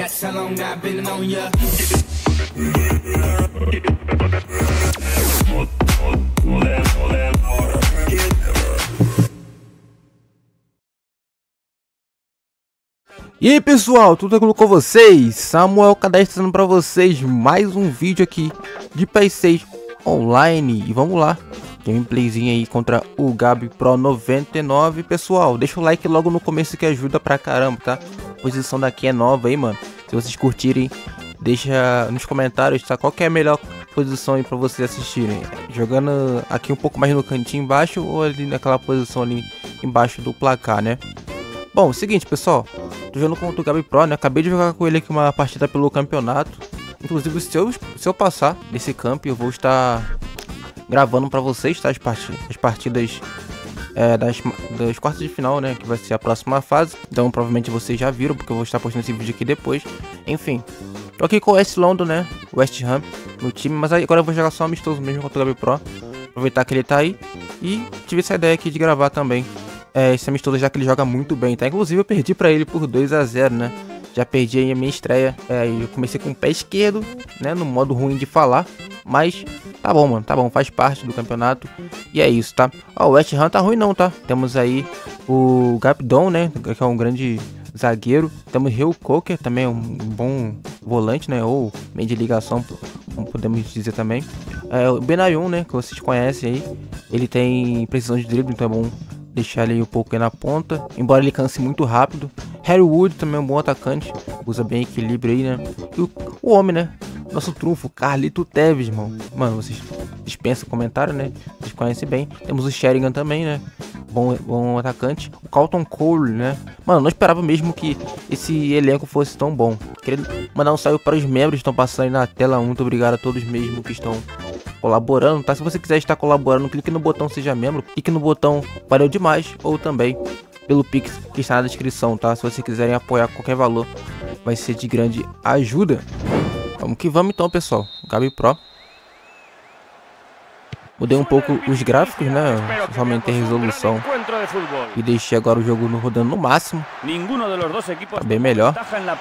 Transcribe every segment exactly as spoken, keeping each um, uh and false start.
That's how long I've been on ya. E aí pessoal, tudo tranquilo com vocês? Samuel Cadastro trazendo pra vocês mais um vídeo aqui de P E S seis online. E vamos lá, gameplayzinho aí contra o Gabi Pro noventa e nove. Pessoal, deixa o like logo no começo que ajuda pra caramba, tá? A posição daqui é nova aí, mano. Se vocês curtirem, deixa nos comentários, tá? Qual que é a melhor posição aí pra vocês assistirem? Jogando aqui um pouco mais no cantinho embaixo ou ali naquela posição ali embaixo do placar, né? Bom, seguinte pessoal, tô jogando contra o Gabi Pro, né? Acabei de jogar com ele aqui uma partida pelo campeonato. Inclusive, se eu, se eu passar desse camp, eu vou estar gravando pra vocês, tá? As partidas, as partidas é, das, das quartas de final, né? Que vai ser a próxima fase. Então, provavelmente vocês já viram, porque eu vou estar postando esse vídeo aqui depois. Enfim, tô aqui com o West London, né? West Ham no time, mas aí agora eu vou jogar só amistoso mesmo contra o Gabi Pro. Aproveitar que ele tá aí. E tive essa ideia aqui de gravar também. É, esse amistoso, já que ele joga muito bem, tá? Inclusive eu perdi pra ele por dois a zero, né? Já perdi aí a minha estreia. É, eu comecei com o pé esquerdo, né? No modo ruim de falar. Mas tá bom, mano, tá bom, faz parte do campeonato. E é isso, tá? Ó, o West Ham tá ruim não, tá? Temos aí o Gabdon, né? Que é um grande zagueiro. Temos Rio Coker, também um bom volante, né? Ou meio de ligação, como podemos dizer também. É, o Benayoun, né? Que vocês conhecem aí. Ele tem precisão de drible, então é bom deixar ele um pouco aí na ponta, embora ele canse muito rápido. Harry Wood também é um bom atacante, usa bem equilíbrio aí, né? E o, o homem, né? Nosso trunfo, Carlito Tevez, mano. Mano, vocês dispensam comentário, né? Vocês conhecem bem. Temos o Sheringham também, né? Bom, bom atacante. O Carlton Cole, né? Mano, não esperava mesmo que esse elenco fosse tão bom. Queria mandar um salve para os membros que estão passando aí na tela. Muito obrigado a todos mesmo que estão colaborando, tá? Se você quiser estar colaborando, clique no botão seja membro, clique no botão valeu demais, ou também pelo Pix que está na descrição, tá? Se vocês quiserem apoiar qualquer valor, vai ser de grande ajuda. Vamos que vamos então, pessoal. Gabi Pro. Mudei um pouco os gráficos, né? Só aumentei a resolução e deixei agora o jogo rodando no máximo. Tá bem melhor.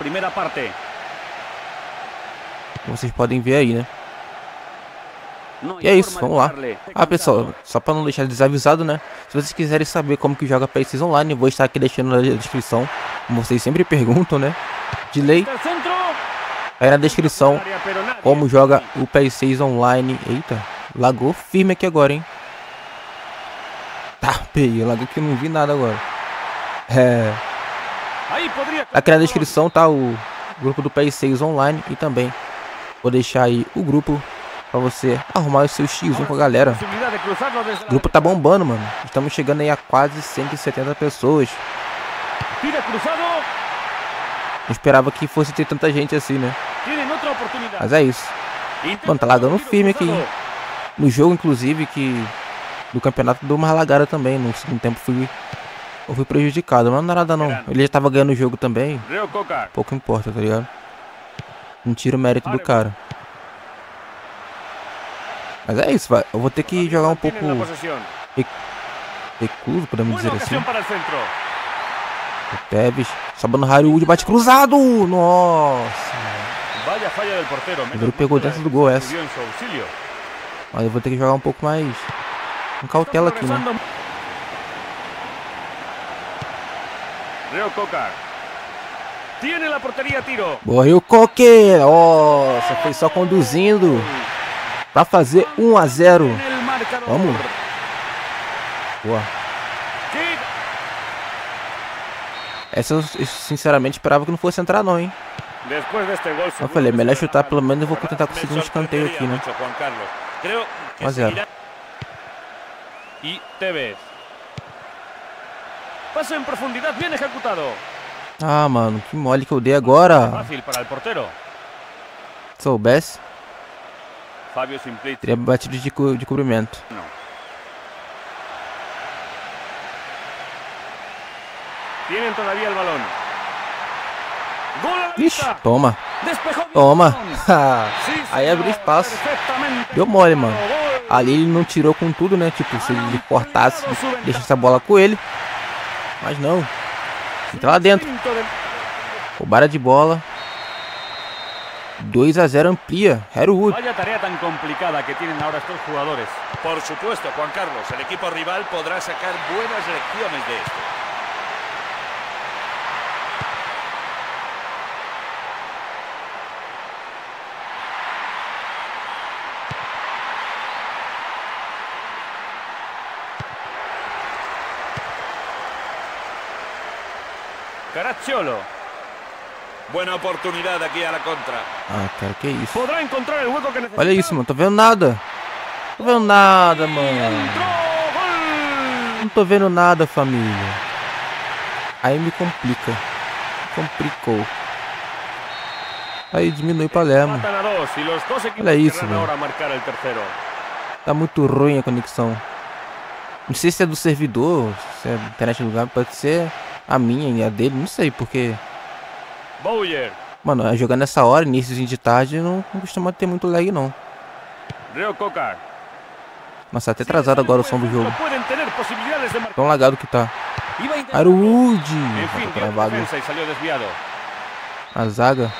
Vocês podem ver aí, né? E é isso, vamos lá. Ah, pessoal, só para não deixar desavisado, né? Se vocês quiserem saber como que joga P E S seis online, vou estar aqui deixando na descrição, como vocês sempre perguntam, né? De lei. Aí na descrição, como joga o P E S seis online. Eita, lagou firme aqui agora, hein? Tá, peguei, lagou que eu não vi nada agora. É... Aqui na descrição tá o grupo do P E S seis online e também vou deixar aí o grupo pra você arrumar os seus X um com a galera. O grupo tá bombando, mano. Estamos chegando aí a quase cento e setenta pessoas. Não esperava que fosse ter tanta gente assim, né? Mas é isso. Mano, tá lagando firme aqui. No jogo, inclusive, que do campeonato deu uma lagada também. No segundo tempo fui, eu fui prejudicado. Mas não era nada não. Ele já tava ganhando o jogo também. Pouco importa, tá ligado? Não tira o mérito do cara. Mas é isso, vai. Eu vou ter que jogar um pouco recluso, podemos dizer assim. O Tevez, sobando Harry Wood, bate cruzado! Nossa! O goleiro pegou dentro do gol essa. Mas eu vou ter que jogar um pouco mais com cautela aqui, né? Boa, Rio Coker! Nossa, foi só conduzindo pra fazer um a zero. Vamos. Boa. Essa eu sinceramente esperava que não fosse entrar não, hein. Eu falei, melhor chutar, pelo menos eu vou tentar conseguir um escanteio aqui, né. um a zero. Ah, mano, que mole que eu dei agora. Se soubesse, teria batido de, co de cobrimento. Ixi, toma. Toma. Aí abriu espaço. Deu mole, mano. Ali ele não tirou com tudo, né? Tipo, se ele cortasse, deixa essa bola com ele. Mas não. Entra lá dentro. Roubada de bola. dois a zero amplia. Harewood. Vaya tarea tan complicada que tienen ahora estos jugadores. Por supuesto, Juan Carlos, el equipo rival podrá sacar buenas lecciones de esto. Caracciolo. Buena oportunidad aquí a la contra. Ah, cara, que isso. Podrá encontrar el hueco que necesita. Olha isso, mano. Tô vendo nada. Tô vendo nada, mano. Entró, gol. Não tô vendo nada, família. Aí me complica. Complicou. Aí diminui o Palermo. Empatan a dos y los dos equipos Olha isso, querrán mano. ahora marcar el tercero. Tá muito ruim a conexão. Não sei se é do servidor, se é da internet do lugar, pode ser a minha e a dele, não sei, porque... Bowyer. Mano, jogando nessa hora, iníciozinho de tarde, não, não costuma ter muito lag, não. Reo Cocar. Nossa, até atrasado agora o som do jogo. Pueden tener posibilidades de marcar. Tão lagado que tá. Iba a intentar- Harewood! En fin, dio Travado. defensa y salió desviado. A zaga.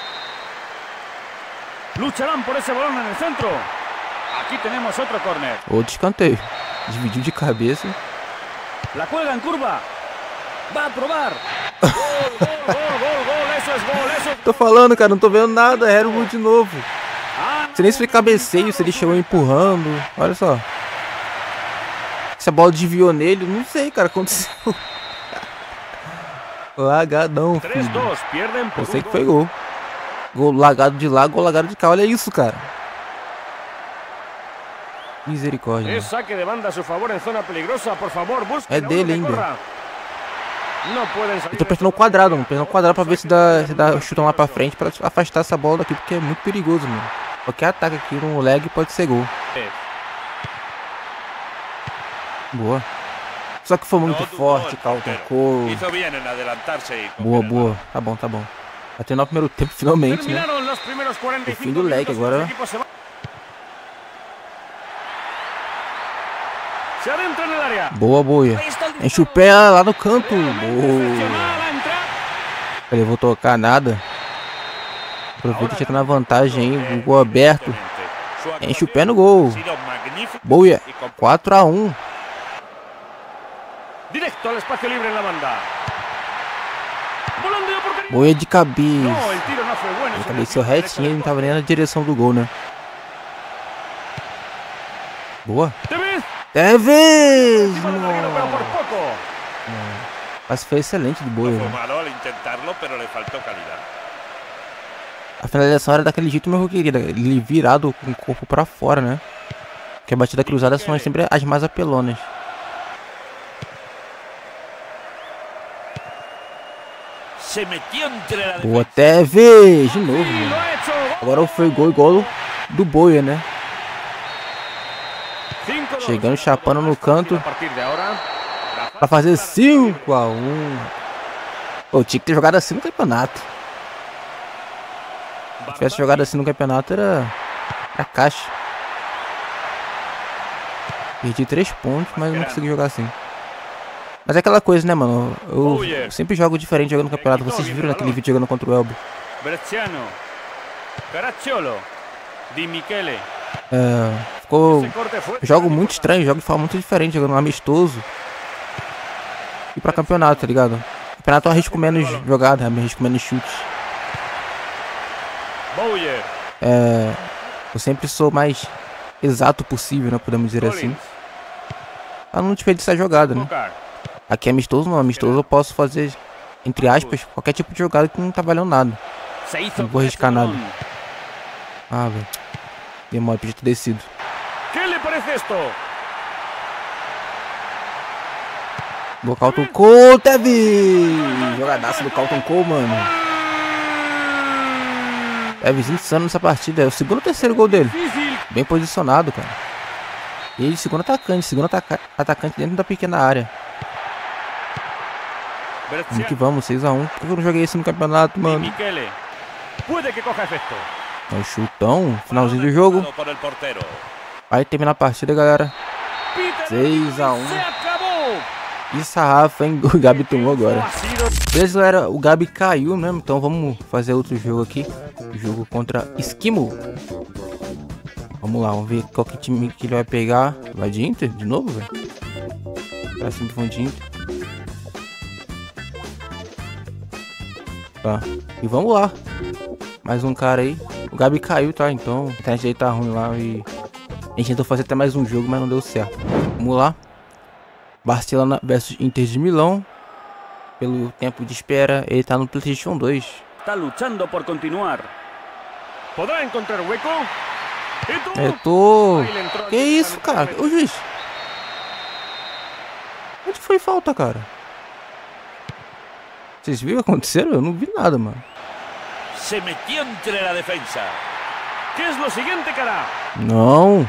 Lucharán por ese balón en el centro. Aquí tenemos otro córner. Outro escanteio. Dividiu de cabeça. La cuelga en curva. Va a probar. Gol, gol, gol, gol, gol. Eso es gol, eso es Tô falando, cara, não tô vendo nada. Harewood de novo. Ah, Não sei nem se foi cabeceio, se ele chegou empurrando. Olha só. Se a bola desviou nele, não sei, cara, aconteceu. Lagadão, tres filho. dos. Pierden por Eu sei un que foi gol. gol. Gol lagado de lá, gol lagado de cá. Olha isso, cara. Misericórdia. Es saque de banda a su favor en zona peligrosa. Por favor, busquen É a uno dele que ainda. corra. No pueden salir. Eu tô apertando o quadrado, mano. Apertando o quadrado pra ver se dá, se dá chutão lá pra frente pra afastar essa bola daqui, porque é muito perigoso, mano. Qualquer ataque aqui no lag pode ser gol. Boa. Só que foi muito No dudó forte, el Carlton portero. Cole. Hizo bien en adelantarse y Boa, coger el boa. Tá bom, tá bom. Até no primeiro tempo, finalmente, né? Terminaron los primeros cuarenta y O fim cinco do lag minutos, agora. los equipos se van. Se adentra en el área. Boa, boa. Ahí está el Enche o disparo. pé lá no canto. Realmente Boa. excepcional a entrar. Ele vou tocar nada. Aproveita que já tá na vantagem aí. O gol aberto. Enche o pé no gol. Boa. quatro a um. Directo al espacio libre en la banda. Volando de oportunidad. Boa de No, cabeça. el tiro no fue bueno. Ele se cabeceou desvió retinho, ele não derecho tava nem na direção do gol, né? Boa. del Tevez. Tevez! Encima del larguero, pero por Nossa. poco. Mas foi excelente de boa. Fue Né? malo al intentarlo, pero le faltó calidad. A finalização era daquele jeito mesmo que eu queria. Ele virado com o corpo pra fora, né? Porque a batida cruzada são sempre as mais apelonas. Se metió entre la Boa, defensa. Tevez! De novo, Sí, lo mano. ha hecho. Gol. Agora foi gol igual do Boia, né? cinco dos. Chegando, chapando no Más fácil canto. a partir de ahora. La Pra fazer cinco a um. Pô, tinha que ter jogado assim no campeonato. Se tivesse jogado assim no campeonato, era a caixa. Perdi três pontos, mas não consegui jogar assim. Mas é aquela coisa, né, mano? Eu, eu sempre jogo diferente jogando no campeonato. Vocês viram naquele vídeo jogando contra o Elbo. Bresciano. Caracciolo. Di Michele. É, ficou... Ese corte fue- Eu jogo muito estranho, jogo de forma muito diferente, jogando amistoso. E pra campeonato, tá ligado? Campeonato eu arrisco menos jogada, eu arrisco menos chutes. Bowyer. É, eu sempre sou mais exato possível, né? Podemos dizer assim. Collins. Pra não desperdiçar jogada, né? Cocar. Aqui é amistoso, não. Amistoso eu posso fazer, entre aspas, qualquer tipo de jogada que não tá valendo nada. Se hizo No voy a con ese arriscar nada. balón. Ah, velho. Demora, podia ter descido. ¿Qué le parece esto? Boa, Carlton Cole, Tevez! Jogadaço do Carlton Cole, mano. Tevez insano nessa partida. É o segundo ou terceiro gol dele. Difícil. Bem posicionado, cara. E ele, segundo atacante. Segundo ataca atacante dentro da pequena área. Vamos que Bresciano. vamos, seis a um. Por que eu não joguei isso no campeonato, Di mano? Michele. Puede que coja efecto. É o chutão. Finalzinho do jogo. Por el portero. Vai terminar a partida, galera. Peter seis a um. Se acabou. E sarrafa, hein? O Gabi tomou agora. Ha sido Beleza, galera. O Gabi caiu mesmo. Então vamos fazer outro jogo aqui. Jogo contra Esquimo. Vamos lá, vamos ver qual que time que ele vai pegar. Vai de Inter de novo, velho? Pra sempre vão de Inter. Tá, e vamos lá. Mais um cara aí. O Gabi caiu, tá? Então a internet dele tá ruim lá e a gente tentou fazer até mais um jogo, mas não deu certo. Vamos lá. Barcelona versus Inter de Milão. Pelo tempo de espera, ele tá no PlayStation dois. Está luchando por continuar. ¿Podrá encontrar hueco? ¿Y tú? Eu tô... Ahí le entró Que al- isso, cara? Ô, juiz. Onde foi falta, cara? Vocês viram o que aconteceu? Eu não vi nada, mano. Se metió entre la defensa. ¿Qué es lo siguiente que hará? Não.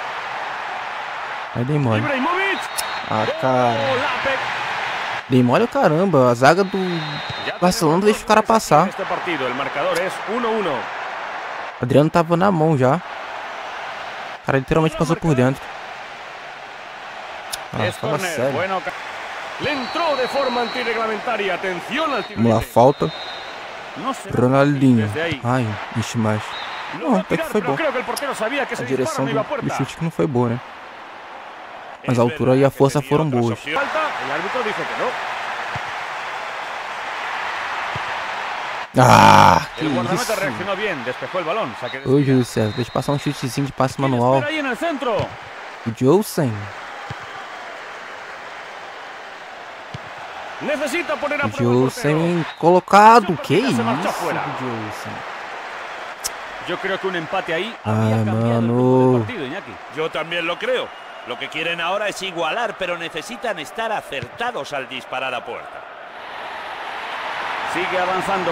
Aí dei mole. Ibrahimovic. Ah, cara. Golape. Dei mole o caramba. A zaga do Ya Barcelona tenemos deixa o cara dos goles aquí passar. en Este partido, el marcador es uno uno. Adriano tava na mão já. O cara literalmente passou por dentro. Ah, Es fala córner, sério. buena oca- Le entró de forma antirreglamentaria. Atención al tiro Vamos lá, libre. falta. No se Ronaldinho. desde ahí. Ai, ixi, mais. Lo Não, va a até que tirar, foi pero bom. creo que el portero sabía que A ese direção disparo no do, iba a do puerta. chute que não foi boa, né? Mas Es a altura e a verdad que força tenía foram otras boas. opciones. Falta, el árbitro dice que no. Ah, que El guardameta isso. reaccionó bien, despejó el balón. Saque de Ô, esquina. Jesus, céu, deixa eu passar um chutezinho de passe ¿Quién manual. espera ahí en el centro? O Josen. Necesita poner a O prueba el portero. Josen colocado. Que Se isso, marchó fuera. Josen. Yo creo que un empate ahí Ay, habría cambiado el mano. rumbo del partido, Iñaki. Yo también lo creo. Lo que quieren ahora es igualar, pero necesitan estar acertados al disparar a puerta. Sigue avanzando.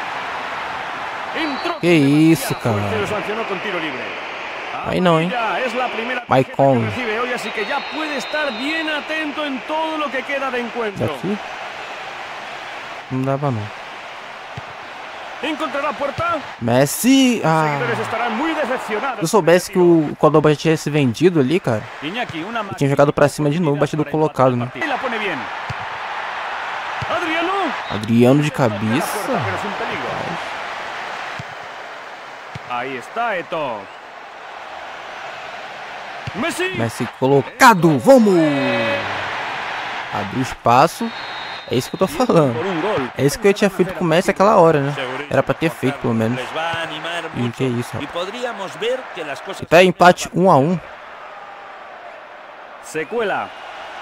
Entró Que isso, demasiada fuerza y cara. lo sancionó con tiro libre. Ahí no, ¿eh? Amarilla, es la primera Maicon. tarjeta que recibe hoy, así que ya puede estar bien atento en todo lo que queda de encuentro. Daqui? Não dava não. ¿Encontrará puerta? Messi! Los Ah! seguidores estarán muy decepcionados. Se eu soubesse que o Cordoba tinha se vendido ali, cara, Iñaki, una eu tinha jogado pra cima de novo, batido colocado, né? Y la pone bien. Adriano. Adriano de Toca la cabeça. puerta, pero es un peligro. Ahí está Eto'o. Messi. Messi colocado, vamos! Abriu espaço. É isso que eu tô falando. Por un gol. É isso que eu tinha feito com o Messi aquela hora, né? Segurísimo, Era pra ter Juan feito, pelo Carlos. menos. Les va a animar E mucho. que isso, Y rapaz. podríamos ver que las cosas... Até empate um a um. Se cuela.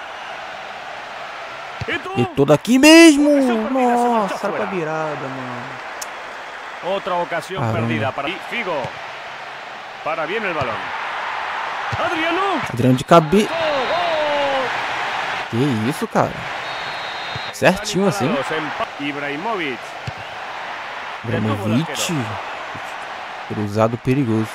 Eto'o. E tô daqui mesmo! Nossa, era pra virada, mano. Otra ocasión Caramba. perdida para y Figo. Para bien el balón. Adriano. Adriano de cabeça. ¡Gol, gol! Que isso, cara? Certinho assim. Animados, empa- Ibrahimovic. Ibrahimovic. Cruzado perigoso.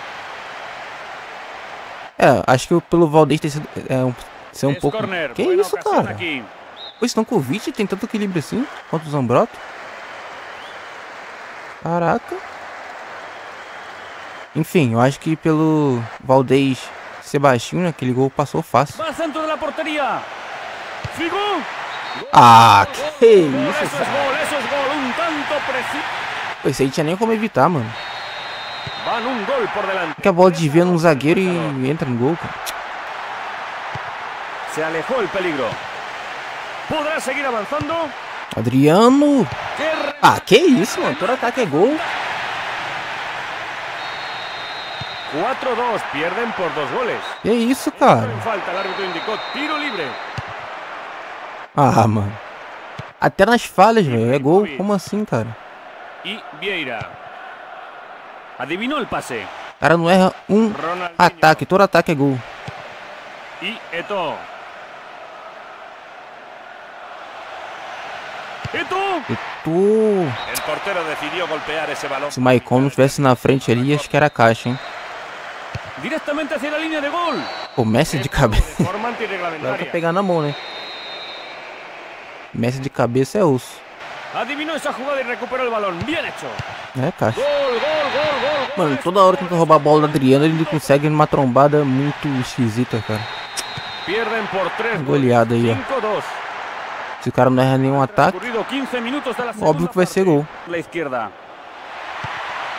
É, acho que pelo Valdez ter sido, é, um, ser um Es pouco... córner. Que Buena isso, ocasión cara? aquí. O Stankovic tem tanto equilíbrio assim quanto o Zambrotta? Caraca. Enfim, eu acho que pelo Valdez ser baixinho, né, aquele gol passou fácil. Va al centro de la portería. Figo. Ah, que Gol, isso, eso es cara. gol, eso es gol. Un tanto preciso. Pô, esse aí tinha nem como evitar, mano. Van un gol por delante. Que a bola desvia num zagueiro e entra no gol, cara. Se alejó el peligro. ¿Podrá seguir avanzando? Adriano. ¡Qué re- Ah, que isso, mano. Todo ataque é gol. cuatro dos. Pierden por dos goles. Que isso, cara. En falta, el árbitro indicó tiro libre. Ah, mano. Até nas falhas, velho. É gol. Como assim, cara? Y Vieira. Adivinó el pase. O cara não erra um Ronaldinho. ataque. Todo ataque é gol. Y Eto'o. Eto'o. Eu tô... El portero decidió golpear esse balón. Se o Maicon não estivesse na frente ali, acho que era caixa, hein? Directamente hacia la línea de gol. Pô, Messi de Eto'o cabeça. de forma Agora pra antirreglamentaria. pegar na mão, né? Messi de cabeça é osso. Adivinó esa jugada y recuperó el balón. Bien hecho. É, caixa. Gol, gol, gol, gol. Mano, gol. toda hora tenta roubar a bola do Adriano, ele consegue uma trombada muito esquisita, cara. Pierden por tres. Goleada aí, ó. cinco dos. Se o cara não erra nenhum ataque, Transcurrido quince minutos de la óbvio que vai ser gol. La izquierda.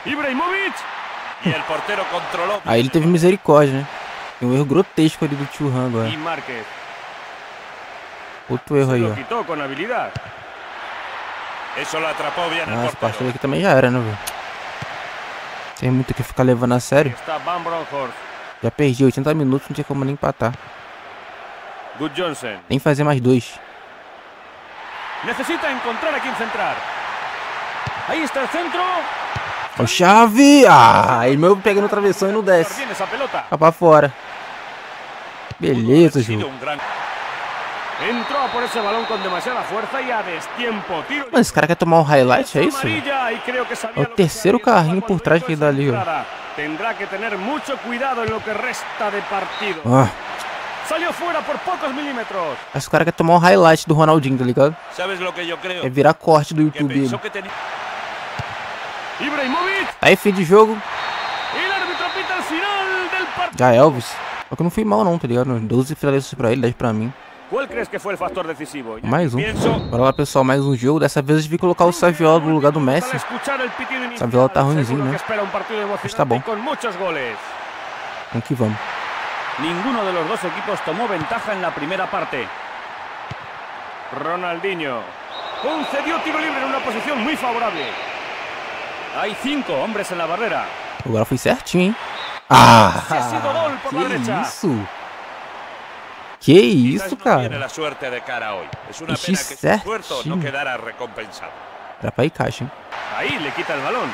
Ibrahimovic. Y el portero controló. Aí ele teve misericórdia, né? Tem um erro grotesco ali do Thuram agora. Y Márquez. Outro erro Se aí, lo ó. quitó con habilidad. Eso lo atrapó bien el Ah, essa partida portero. aqui também já era, né, velho? Tem muito que ficar levando a sério. Está Van Bronckhorst. Já perdi oitenta minutos, não tinha como nem empatar. Good Johnson. Nem fazer mais dois. Necesita encontrar a quien centrar. Ahí está el centro. Ó, chave! Ah, aí meu pega no travessão e não desce. Bien esa pelota. Fica pra fora. Pudo Beleza, haber sido jogo. un gran- Entró a por ese balón con demasiada fuerza y a destiempo. Tiro Mano, esse cara quer tomar um highlight, é isso? amarilla y creo que sabía É o lo que terceiro se había carrinho por cuando trás hizo que esa dá ali, ó. entrada. Tendrá que tener mucho cuidado en lo que resta de partido. Ah, Salió fuera por pocos milímetros. esse cara quer tomar um highlight do Ronaldinho, tá ligado? ¿Sabes lo que yo creo? É virar corte do Que YouTube pensó ele. que tenía. Ibrahimovic. Aí, fim de jogo. Y el árbitro pita el final del partido. Já Elvis. Só que eu não fui mal não, tá ligado? doze finalistas pra ele, dez pra mim. ¿Cuál crees que fue el factor decisivo? Mais um. Pienso Bora lá, pessoal, mais um jogo. Dessa vez eu tive que colocar o Saviola no lugar do Messi. Al escuchar el pitido inicial, Saviola tá ruimzinho, seguro né? que espera un partido emocionante tá bom. y con muchos goles. Vamos que vamos. Ninguno de los dos equipos tomó ventaja en la primera parte. Ronaldinho concedió tiro libre en una posición muy favorable. Hay cinco hombres en la barrera. Agora foi certinho, hein? Ah! Ha sido gol por la Que derecha. isso? Que quizás isso, no tiene cara? la suerte de cara hoy. Es una Ixi, pena que su esfuerzo certinho. no quedara recompensado. Era pra ir caixa, hein? Ahí le quita el balón.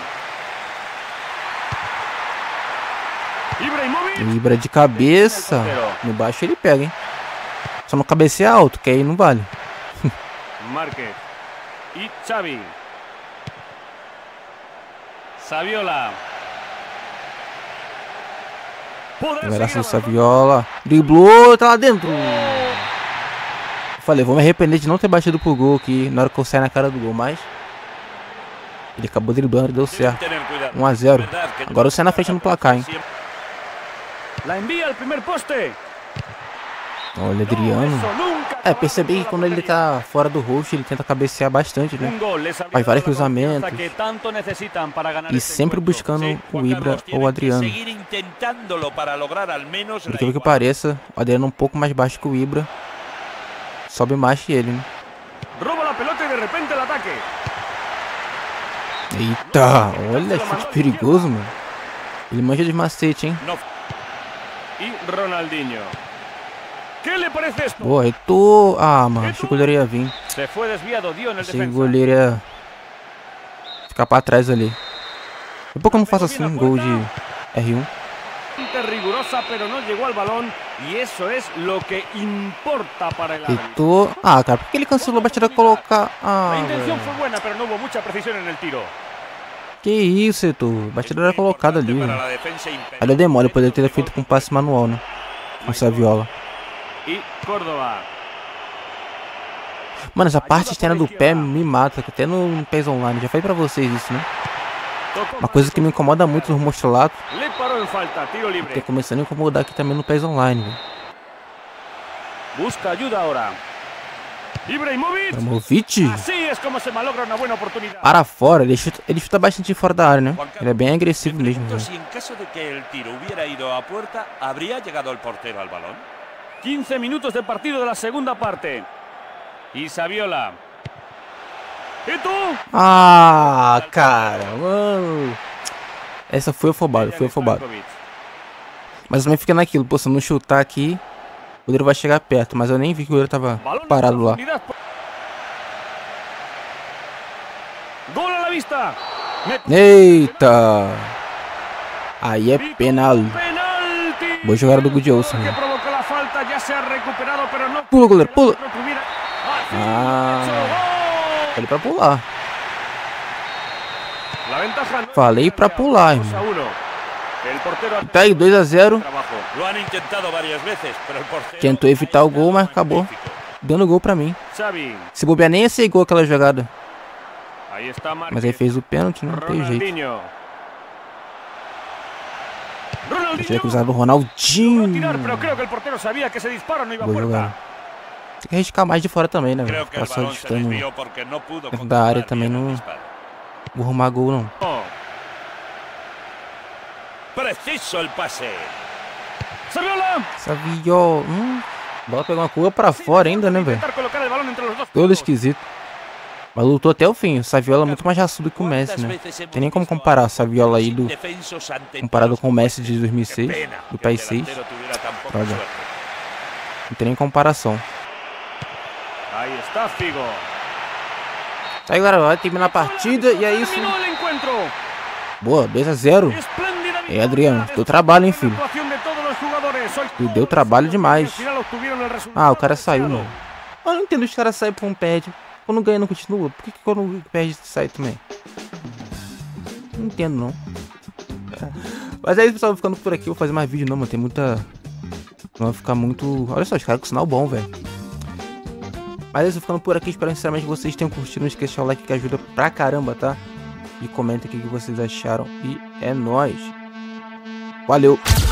Ibrahimovic. Libra de cabeça. No baixo ele pega, hein? Só no cabecear alto, que aí não vale. Márquez. Y Xavi. Saviola. Poder Abraço seguir do avanzando. Saviola. Driblou, tá lá dentro. Eu falei, vou me arrepender de não ter batido pro gol aqui na hora que eu saí na cara do gol, mas ele acabou driblando e deu Deben certo. tener cuidado. um a zero. Verdad que Agora eu saio na frente no placar, hein? La envía al primer poste. Olha, Adriano. Eso nunca É, percebi que quando ele tá fora do host, ele tenta cabecear bastante, né? Un gol les habría Faz vários dado la confianza cruzamentos. que tanto necesitan para ganar E este sempre encuentro. buscando Sí, o Juan Ibra Carlos, ou tienen o que Adriano. seguir intentándolo para lograr al menos Por la incrível que igualdad. pareça, o Adriano é um pouco mais baixo que o Ibra. Sobe mais que ele, né? Roba la pelota y de repente el ataque. Eita, olha, chute perigoso, mano. Ele manja de macete, hein? No, Y Ronaldinho. ¿Qué le parece esto? Boa, eu tô... Ah, mano, achei que o goleiro ia vir. Se fue desviado, dio en el Achei que o defensa. goleiro ia ficar pra trás ali. Depois que eu não faço assim, gol de R um. Rigurosa, pero no llegó al balón. Y eso es lo que importa para el árbitro. Deitou... Ah, cara, por que ele cancelou a batida colocar... Ah, La intención velho. fue buena, pero no hubo mucha precisión en el tiro. Que isso, Heitor. A batida era colocada ali, para velho. la defensa imperial. Olha, demora, eu poderia ter feito com passe manual, né? Com essa viola. Y Córdoba. Mano, essa parte externa do pé me mata, até no, no P E S Online. Já falei pra vocês isso, né? Tocó Uma coisa que me incomoda muito no Mostrolato, Le paró en falta, tiro que é libre. começando a incomodar aqui também no P E S Online, velho. Busca ayuda ahora. Ibrahimovic. Abramovich, Así es como se malogra una buena oportunidad. para fora, ele chuta, ele chuta bastante fora da área, né? Ele é bem agressivo Me mesmo, pregunto velho. si en caso de que el tiro hubiera ido a puerta, ¿habría llegado el portero al balón? quince minutos de partido de la segunda parte. Y Saviola. ¿Y tú? Ah, cara, mano. Essa foi afobada, foi afobada. Stankovic. Mas também fica naquilo, pô, se eu não chutar aqui, o goleiro vai chegar perto. Mas eu nem vi que o goleiro tava Balón en parado lá. profundidad. Gol a la vista. Me- Eita! Aí é penal. Penalti. Boa jogada do Gudjohnson, Que né? provocó la falta, ya se ha recuperado, pero no. Pula, goleiro, pula. No tuviera- Ah. Así, gol. Falei pra pular. La ventaja no es Falei pra pular, dos a irmão. uno. El portero ha Tá aí, dois a zero. trabajo. Lo han intentado varias veces, pero el portero Tentou evitar o gol, mas acabou magnífico. dando gol pra mim. Xavi. Se bobear nem ia ser gol aquela jogada. Ahí está Márquez. Mas aí fez o pênalti, não tem jeito. Ronaldinho. Tira Ronaldinho. cruzada do Va a Ronaldinho. tirar, pero creo que el portero sabía que ese disparo no iba a Boa puerta. jogada. Tem que arriscar mais de fora também, né, velho? Creo que Ficar el só balón se disputando. desvió porque no pudo dentro da área controlar também bien el não- disparo. Vou arrumar gol, não. Oh. Preciso el pase. Saviola. Saviola. Hum, a bola pegou uma curva pra fora ainda, né, velho? Intentar colocar el balón entre los dos Todo puntos. esquisito. Mas lutou até o fim. O Saviola é muito mais raçudo que o Messi, né? Não tem nem como comparar o Saviola aí do, comparado com o Messi de dois mil e seis, do P E S seis. Olha, não tem nem comparação. Ahí está Figo. Tá aí, galera, vai terminar a partida e é isso. Terminó el encuentro. Boa, dois a zero. Espléndida E aí, Adriano, deu trabalho, hein, filho? actuación de todos los jugadores. Hoy Tu deu trabalho demais. al final obtuvieron el resultado Ah, o cara saiu, deseado. mano. Eu não entendo os caras saem por um perde. Quando ganha não continua. Por que, que quando perde sai também? Não entendo, não. Mas é isso, pessoal. Vou ficando por aqui. Vou fazer mais vídeo, não, mano. Tem muita... Não vai ficar muito... Olha só, os caras com sinal bom, velho. Mas é isso, ficando por aqui. Espero sinceramente que vocês tenham curtido. Não esqueça de deixar o like que ajuda pra caramba, tá? E comenta aqui o que vocês acharam. E é nóis. Valeu!